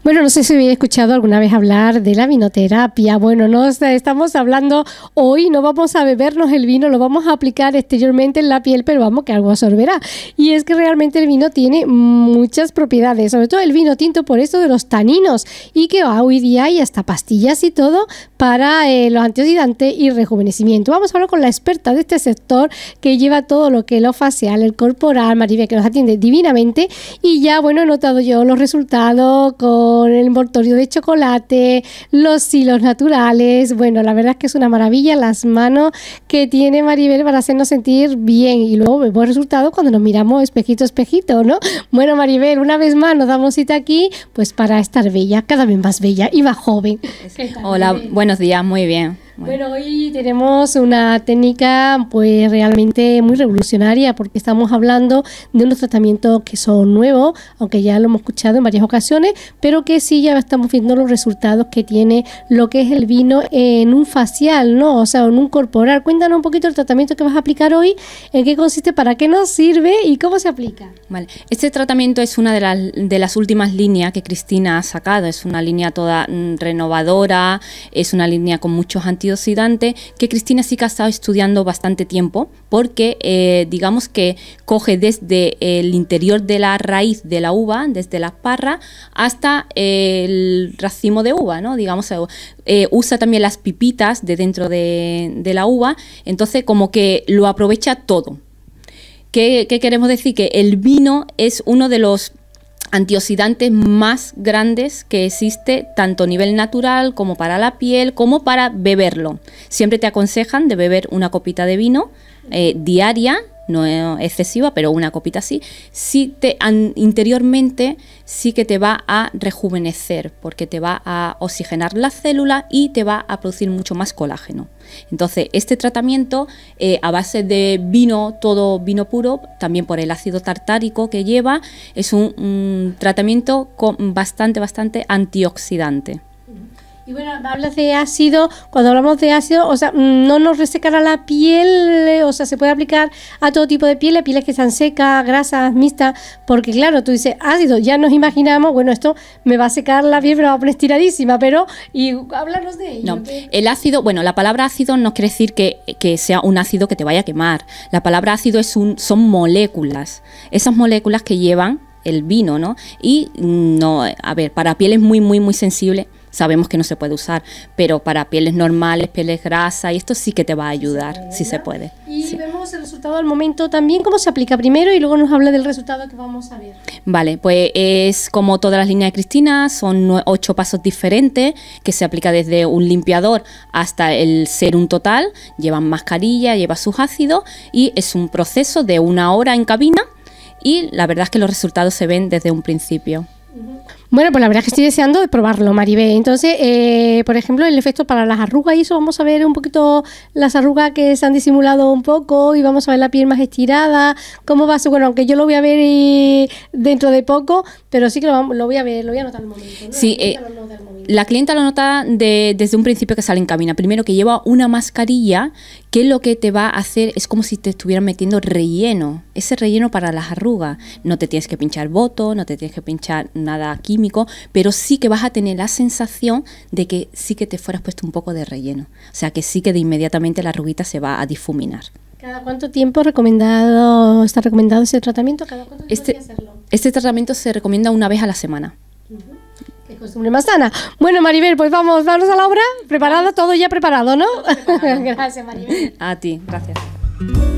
Bueno, no sé si habéis escuchado alguna vez hablar de la vinoterapia. Bueno, no estamos hablando hoy, no vamos a bebernos el vino, lo vamos a aplicar exteriormente en la piel, pero vamos, que algo absorberá. Y es que realmente el vino tiene muchas propiedades, sobre todo el vino tinto por esto de los taninos, y que hoy día hay hasta pastillas y todo para los antioxidantes y rejuvenecimiento. Vamos a hablar con la experta de este sector que lleva todo lo que es lo facial, el corporal, Maribel, que nos atiende divinamente, y ya, bueno, he notado yo los resultados con el envoltorio de chocolate, los hilos naturales. Bueno, la verdad es que es una maravilla las manos que tiene Maribel para hacernos sentir bien, y luego vemos resultados cuando nos miramos espejito a espejito, ¿no? Bueno, Maribel, una vez más nos damos cita aquí pues para estar bella, cada vez más bella y más joven. Hola, buenos días, muy bien. Bueno, hoy tenemos una técnica pues realmente muy revolucionaria, porque estamos hablando de unos tratamientos que son nuevos, aunque ya lo hemos escuchado en varias ocasiones, pero que sí ya estamos viendo los resultados que tiene lo que es el vino en un facial, ¿no? O sea, en un corporal. Cuéntanos un poquito el tratamiento que vas a aplicar hoy, en qué consiste, para qué nos sirve y cómo se aplica. Vale, este tratamiento es una de las últimas líneas que Cristina ha sacado. Es una línea toda renovadora, es una línea con muchos antioxidantes, que Cristina sí que ha estado estudiando bastante tiempo, porque digamos que coge desde el interior de la raíz de la uva, desde la parra hasta el racimo de uva, ¿no? Digamos, usa también las pipitas de dentro de la uva, entonces como que lo aprovecha todo. ¿Qué queremos decir? Que el vino es uno de los antioxidantes más grandes que existe, tanto a nivel natural como para la piel, como para beberlo. Siempre te aconsejan de beber una copita de vino diaria, no excesiva, pero una copita sí. Interiormente sí que te va a rejuvenecer, porque te va a oxigenar la célula y te va a producir mucho más colágeno. Entonces, este tratamiento a base de vino, todo vino puro, también por el ácido tartárico que lleva, es un tratamiento bastante antioxidante. Y bueno, hablas de ácido. Cuando hablamos de ácido, o sea, no nos resecará la piel, o sea, se puede aplicar a todo tipo de pieles que están secas, grasas, mixtas, porque claro, tú dices ácido, ya nos imaginamos, bueno, esto me va a secar la piel, pero va a poner estiradísima, pero, y háblanos de ello. No, el ácido, bueno, la palabra ácido no quiere decir que sea un ácido que te vaya a quemar. La palabra ácido son moléculas, esas moléculas que llevan el vino, ¿no? Y no, a ver, para pieles muy sensible, sabemos que no se puede usar, pero para pieles normales, pieles grasas, y esto sí que te va a ayudar, sí se puede. Y sí. Vemos el resultado al momento también, cómo se aplica primero, y luego nos habla del resultado que vamos a ver. Vale, pues es como todas las líneas de Cristina, son 8 pasos diferentes, que se aplica desde un limpiador hasta el serum total, llevan mascarilla, lleva sus ácidos, y es un proceso de 1 hora en cabina, y la verdad es que los resultados se ven desde un principio. Bueno, pues la verdad es que estoy deseando de probarlo, Maribel. Entonces, por ejemplo, el efecto para las arrugas y eso, vamos a ver un poquito las arrugas que se han disimulado un poco, y vamos a ver la piel más estirada. ¿Cómo va a ser? Bueno, aunque yo lo voy a ver dentro de poco, pero sí que lo voy a ver, lo voy a notar al momento, ¿no? Sí, la clienta lo nota desde un principio que sale en cabina. Primero, que lleva una mascarilla, que lo que te va a hacer es como si te estuvieran metiendo relleno. Ese relleno para las arrugas. No te tienes que pinchar botox, no te tienes que pinchar nada químico, pero sí que vas a tener la sensación de que sí que te fueras puesto un poco de relleno. O sea, que sí que de inmediatamente la arruguita se va a difuminar. ¿Cada cuánto tiempo está recomendado ese tratamiento? ¿Cada cuánto tiempo hay que hacerlo? Este tratamiento se recomienda 1 vez a la semana. Qué costumbre más sana. Bueno, Maribel, pues vamos a la obra. ¿Preparado? Todo ya preparado, ¿no? Gracias, Maribel. A ti, gracias.